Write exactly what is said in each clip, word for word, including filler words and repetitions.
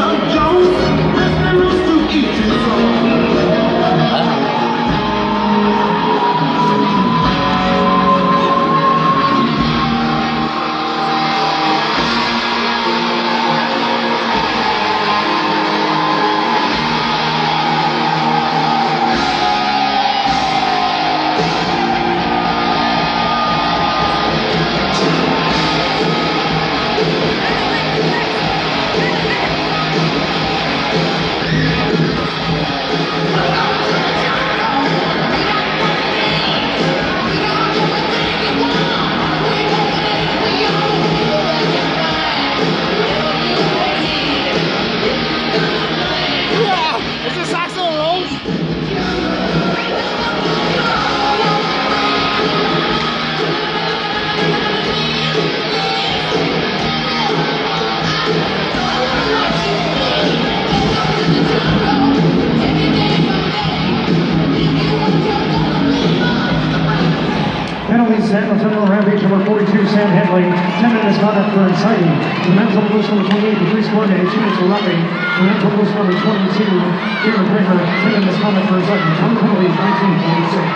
San Antonio Rampage number forty-two, Sam Henley, ten minutes conduct for inciting. The mental boost number twenty-eight, Patrice Gourmet, two minutes for roughing. The mental boost number twenty-two, David Bremer, ten minutes conduct for inciting. Time penalty, nineteen forty-six.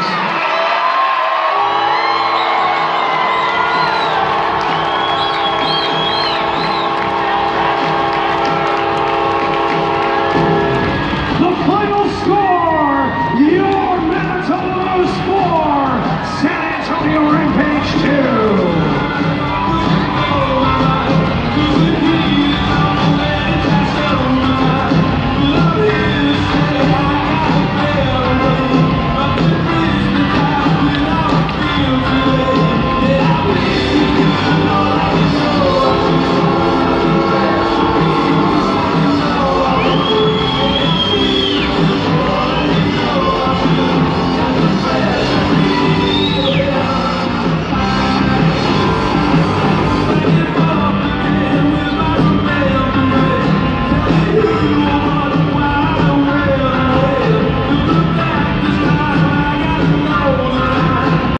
Rampage two.